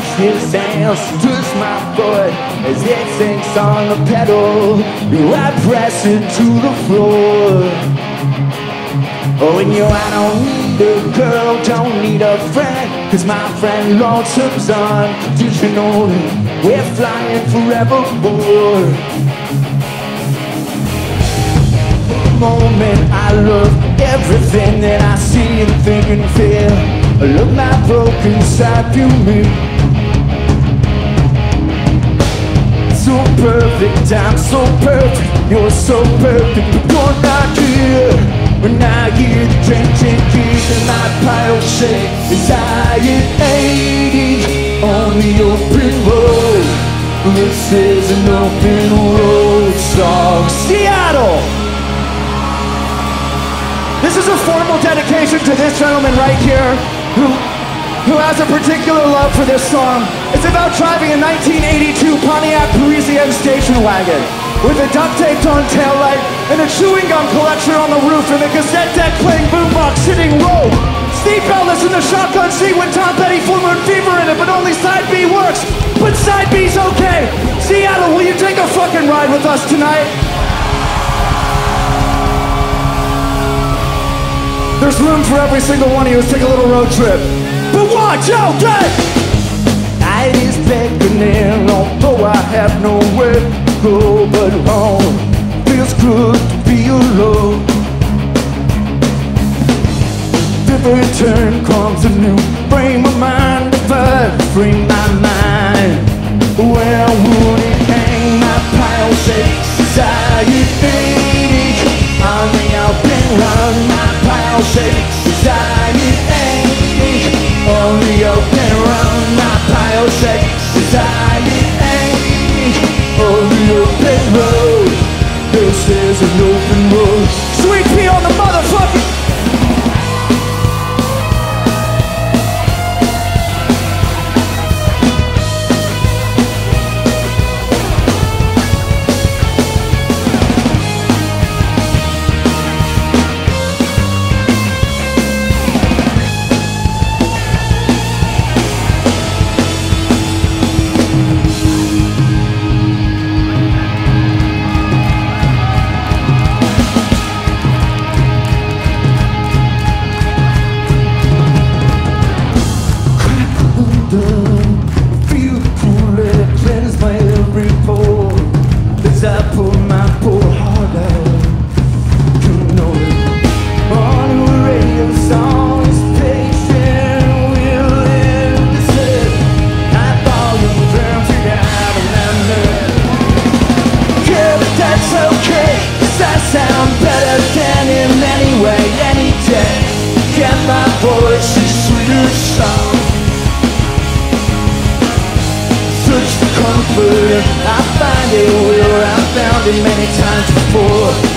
reach his hands, touch my foot as it sinks on the pedal. I press it to the floor. Oh, and I don't need a girl, don't need a friend, 'cause my friend lonesome's unconditional. We're flying forevermore. For a moment I love everything that I see and think and feel. I love my broken side view me. So perfect, I'm so perfect, you're so perfect, but you're not here. When I hear the drenching keys and my pile shake as I hit 80 on the open road. This is an open road song. Seattle! This is a formal dedication to this gentleman right here who has a particular love for this song. It's about driving a 1982 Pontiac Parisienne station wagon with a duct-taped on taillight and a chewing gum collection on the roof and a cassette deck playing boombox sitting row. Steve Bellis in the shotgun seat with Tom Petty Full Moon Fever in it, but only side B works. But side B's okay. Seattle, will you take a fucking ride with us tonight? There's room for every single one of you. Let's take a little road trip. But 1, 2, 3! Night is beckoning, although I have nowhere to go but home. Feels good to be alone. Every turn comes a new frame of mind. If I free my mind, where would it hang? My pile shakes as I hit 80 on the open run. My pile shakes as I hit 80 on the open run. My pile shakes as I hit 80 on the open road. This is an open road. Sweet pea on the motherfucking. I find it where I found it many times before.